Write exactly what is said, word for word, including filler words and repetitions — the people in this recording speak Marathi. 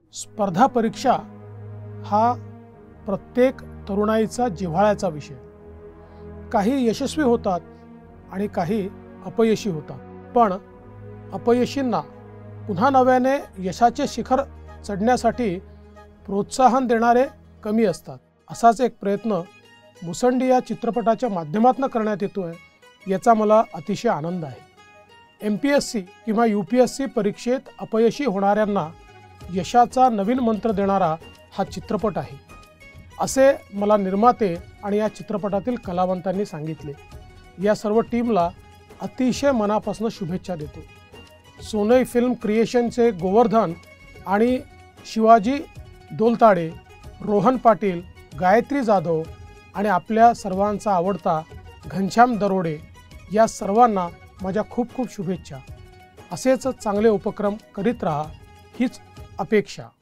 स्पर्धा परीक्षा हा प्रत्येक तरुणाईचा जिव्हाळ्याचा विषय। काही यशस्वी होतात आणि काही अपयशी होतात, पण अपयशींना पुन्हा नव्याने यशाचे शिखर चढण्यासाठी प्रोत्साहन देणारे कमी असतात। असाच एक प्रयत्न मुसंडी या चित्रपटाच्या माध्यमातून करण्यात येतोय, याचा मला अतिशय आनंद आहे। एम पी एस सी किंवा यू पी एस सी परीक्षेत अपयशी होणाऱ्यांना यशाचा नवीन मंत्र देणारा हा चित्रपट आहे, असे मला निर्माते आणि या चित्रपटातील कलावंतांनी सांगितले। या सर्व टीमला अतिशय मनापासून शुभेच्छा देतो। सोनई फिल्म क्रिएशनचे गोवर्धन आणि शिवाजी दोलताडे, रोहन पाटील, गायत्री जाधव आणि आपल्या सर्वांचा आवडता घनश्याम दरोडे या सर्वांना माझ्या खूप खूप शुभेच्छा। असेच चांगले उपक्रम करीत राहा हीच अपेक्षा।